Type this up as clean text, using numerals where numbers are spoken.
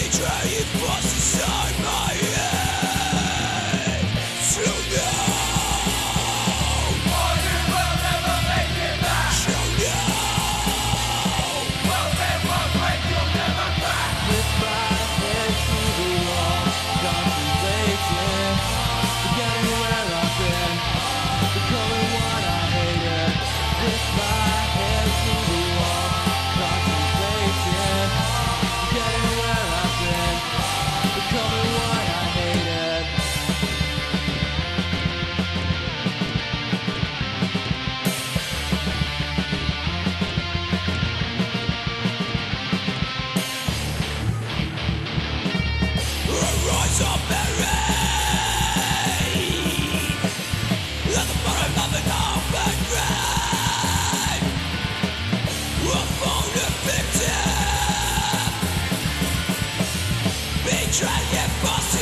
Betraying force inside my head. So now or you will never make it back. So now it won't break, you'll never crack. With my head to the wall, contemplating, forgetting where I've been, becoming what I hated. With my head to the wall, contemplating, forgetting where I've been, becoming what I hated. Rise up buried at the bottom of an open grave. A phony victim, betraying force